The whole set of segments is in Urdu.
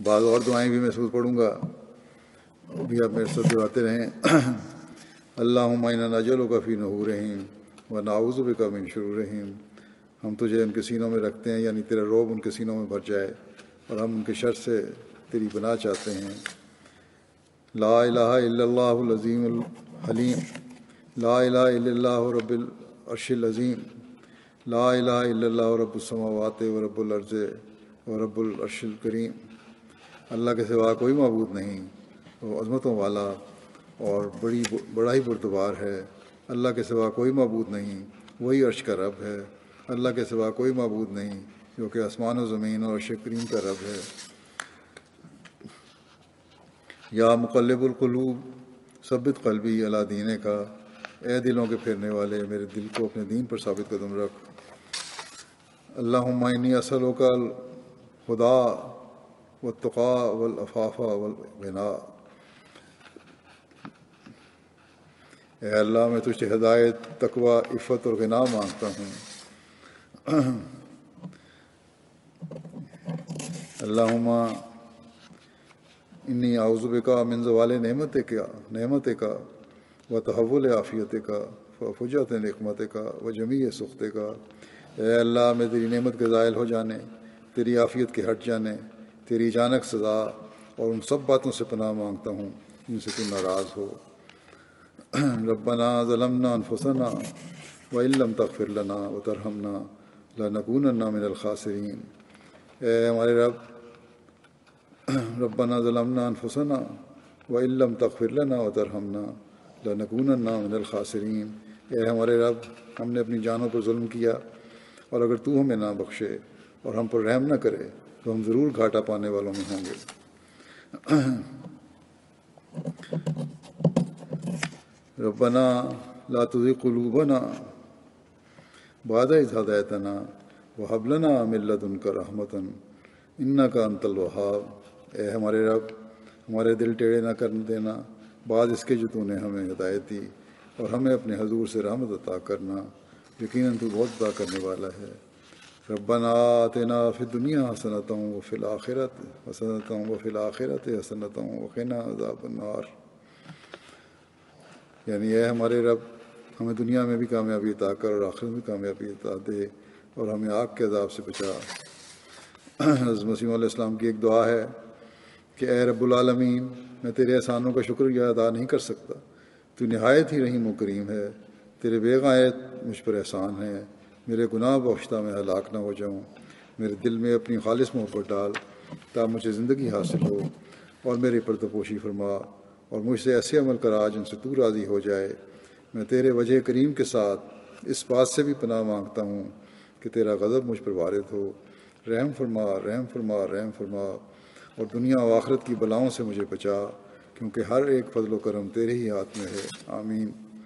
بعض اور دعائیں بھی میں سود پڑھوں گا، بھی آپ میرے ساتھ دعاتے رہیں۔ اللہم انا نجعلک فی نحورہم ونعوذ بک من شرورہم، ہم تجھے ان کے سینوں میں رکھتے ہیں، یعنی تیرا رعب ان کے سینوں میں بھر جائے، اور ہم ان کے شر سے تیری پناہ چاہتے ہیں۔ لا الہ الا اللہ العظیم الحلیم، لا الہ الا اللہ رب العرش العظیم، لا الہ الا اللہ رب السماوات و رب الارض و رب العرش الکریم۔ اللہ کے سوا کوئی معبود نہیں، وہ عظمتوں والا اور بڑا ہی بردبار ہے۔ اللہ کے سوا کوئی معبود نہیں، وہی عرش کا رب ہے۔ اللہ کے سوا کوئی معبود نہیں، جو کہ آسمان و زمین اور عرش کریم کا رب ہے۔ یا مقلب القلوب ثبت قلبی علی دینک، اے دلوں کے پھیرنے والے میرے دل کو اپنے دین پر ثابت قدم رکھ۔ اللہم انی اسألک الہدی والتقی والعفاف والغنی، اے اللہ میں تجھ سے ہدایت، تقوی، عفت اور غنا مانگتا ہوں۔ اللہم انی اعوذ بک من زوال نعمتک وتحول عافیتک وفجأۃ نقمتک وجمیع سخطک، اے اللہ میں تیری نعمت کے زائل ہو جانے، تیری عافیت کے ہٹ جانے، تیری اچانک سزا اور ان سب باتوں سے پناہ مانگتا ہوں جن سے تو ناراض ہو۔ ربنا ظلمنا انفسنا وان لم تغفر لنا وترحمنا لنکونن من الخاسرین، اے ہمارے رب، ربنا ظلمنا انفسنا وان لم تغفر لنا وترحمنا لنکونن من الخاسرین، اے ہمارے رب، ہم نے اپنی جانوں پر ظلم کیا، اور اگر تو ہمیں نہ بخشے اور ہم پر رحم نہ کرے تو ہم ضرور گھاٹا پانے والوں میں ہوں گے۔ ربنا لا تزغ قلوبنا بعد إذ هديتنا وهب لنا من لدنك رحمة إنك أنت الوهاب، اے ہمارے رب، ہمارے دل ٹیڑھے نہ کر دینا بعد اس کے جو تو نے ہمیں ہدایت دی، اور ہمیں اپنے حضور سے رحمت عطا کرنا، یقیناً تو بہت عطا کرنے والا ہے۔ ربنا آتنا فی الدنیا حسنۃ وفی الآخرۃ حسنۃ وفی الآخرۃ حسنۃ وقنا عذاب النار، یعنی اے ہمارے رب، ہمیں دنیا میں بھی کامیابی عطا کر اور آخرت میں کامیابی عطا دے، اور ہمیں آگ کے عذاب سے بچا۔ حضرت مسیح علیہ السلام کی ایک دعا ہے کہ اے رب العالمین، میں تیرے احسانوں کا شکریہ ادا نہیں کر سکتا، تو نہایت ہی رحیم و کریم ہے، تیرے بے غایت مجھ پر احسان ہے، میرے گناہ بخشتہ میں ہلاک نہ ہو جاؤں، میرے دل میں اپنی خالص محبت ڈال تا مجھے زندگی حاصل ہو، اور میری پردپوشی فرما، اور مجھ سے ایسے عمل کرا جن سے تو راضی ہو جائے۔ میں تیرے وجہ کریم کے ساتھ اس بات سے بھی پناہ مانگتا ہوں کہ تیرا غضب مجھ پر وارد ہو، رحم فرما، رحم فرما، رحم فرما، اور دنیا و آخرت کی بلاؤں سے مجھے بچا، کیونکہ ہر ایک فضل و کرم تیرے ہی ہاتھ میں ہے۔ آمین۔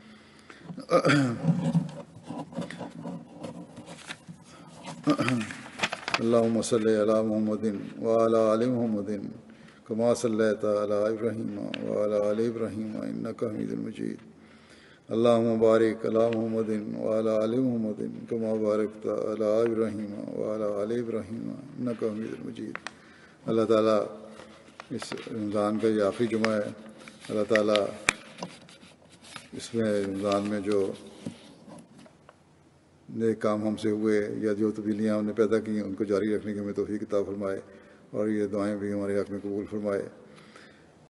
اللہم صلی علی محمد وعلی آل محمد کما صلیت علی ابراہیم وعلی آل ابراہیم انک حمید مجید۔ اللہم بارک علی محمد وعلی آل محمد کما بارکت علی ابراہیم وعلی آل ابراہیم انک حمید مجید۔ اللہ تعالیٰ اس رمضان کا یہ آخری جمعہ ہے، اللہ تعالیٰ اس میں رمضان میں جو نیک کام ہم سے ہوئے یا جو تبدیلیاں ہم نے پیدا کی ان کو جاری رکھنے کی ہمیں توفیق عطا فرمائے، اور یہ دعائیں بھی ہمارے حق میں قبول فرمائے۔